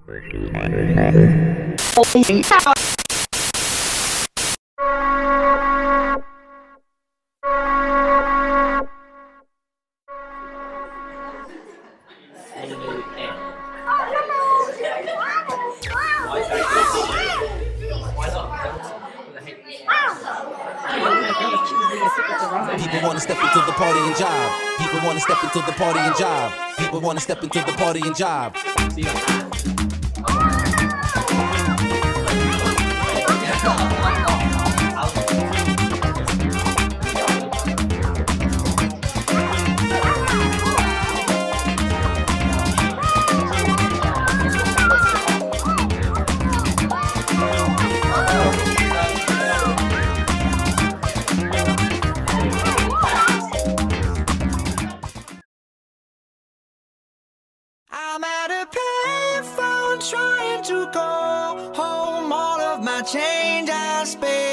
People wanna step into the party and job. People wanna step into the party and job. People wanna step into the party and job. I'm at a payphone trying to call home. All of my change I spent.